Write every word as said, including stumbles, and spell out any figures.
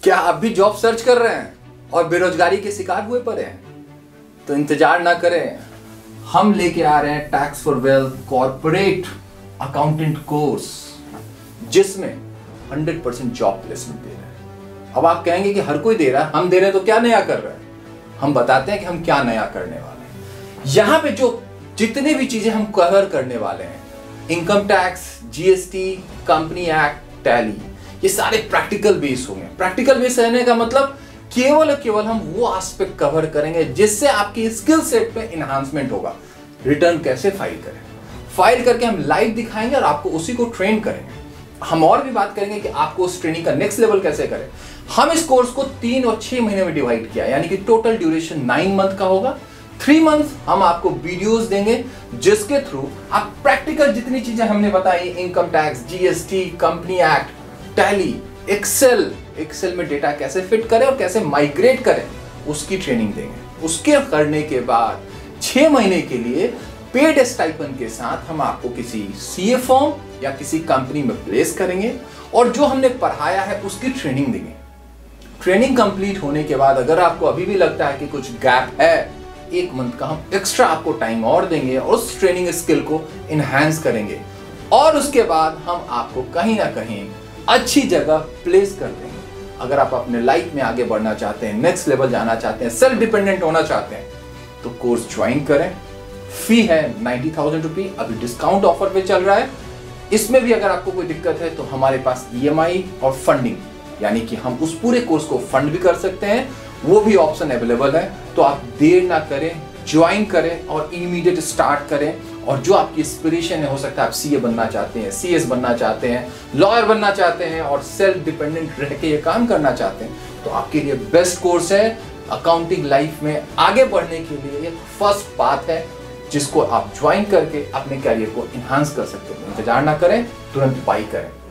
क्या आप भी जॉब सर्च कर रहे हैं और बेरोजगारी के शिकार हुए पड़े हैं? तो इंतजार ना करें, हम लेके आ रहे हैं tax for wealth corporate accountant course, जिसमें हंड्रेड परसेंट जॉब प्लेसमेंट दे रहे हैं। अब आप कहेंगे कि हर कोई दे रहा है, हम दे रहे हैं तो क्या नया कर रहे हैं? हम बताते हैं कि हम क्या नया करने वाले हैं। यहां पे जो जितने भी चीजें हम कवर करने वाले हैं, income tax, GST, company act, Tally, ये सारे प्रैक्टिकल बेस होंगे। प्रैक्टिकल बेस रहने का मतलब केवल और केवल हम वो एस्पेक्ट कवर करेंगे जिससे आपकी स्किल सेट पे एनहांसमेंट होगा। रिटर्न कैसे फाइल करें, फाइल करके हम लाइव दिखाएंगे और आपको उसी को ट्रेन करेंगे। हम और भी बात करेंगे कि आपको उस ट्रेनिंग का नेक्स्ट लेवल कैसे करें। हम इस कोर्स को तीन और छह महीने में डिवाइड किया, यानी कि टोटल ड्यूरेशन नाइन मंथ का होगा। थ्री मंथ हम आपको वीडियोस देंगे जिसके थ्रू आप प्रैक्टिकल जितनी चीजें हमने बताई, income tax, GST, company act, Tally, Excel, Excel में डेटा कैसे फिट करें और कैसे माइग्रेट करें, उसकी ट्रेनिंग देंगे। उसके करने के बाद छह महीने के लिए पेड स्टाइपेंड के साथ हम आपको किसी सीए फॉर्म या किसी कंपनी में प्लेस करेंगे और जो हमने पढ़ाया है उसकी ट्रेनिंग देंगे। ट्रेनिंग कंप्लीट होने के बाद अगर आपको अभी भी लगता है कि कुछ गैप है, एक मंथ का हम एक्स्ट्रा आपको टाइम और देंगे और उस ट्रेनिंग स्किल को इनहैंस करेंगे और उसके बाद हम आपको कहीं ना कहीं अच्छी जगह प्लेस कर देंगे। अगर आप अपने लाइफ में आगे बढ़ना चाहते हैं, नेक्स्ट लेवल जाना चाहते हैं, सेल्फ डिपेंडेंट होना चाहते हैं, तो कोर्स ज्वाइन करें। फी है नाइन्टी थाउजेंड रुपी, अभी डिस्काउंट ऑफर पे चल रहा है। इसमें भी अगर आपको कोई दिक्कत है तो हमारे पास ईएमआई और फंडिंग, यानी कि हम उस पूरे कोर्स को फंड भी कर सकते हैं, वो भी ऑप्शन अवेलेबल है। तो आप देर ना करें, ज्वाइन करें और इमीडिएट स्टार्ट करें। और जो आपकी इंस्पिरेशन है, हो सकता है आप सीए बनना चाहते हैं, सीएस बनना चाहते हैं, लॉयर बनना चाहते हैं और सेल्फ डिपेंडेंट रह के ये काम करना चाहते हैं, तो आपके लिए बेस्ट कोर्स है। अकाउंटिंग लाइफ में आगे बढ़ने के लिए एक फर्स्ट पाथ है जिसको आप ज्वाइन करके अपने कैरियर को इन्हांस कर सकते हैं। इंतजार ना करें, तुरंत बाई करें।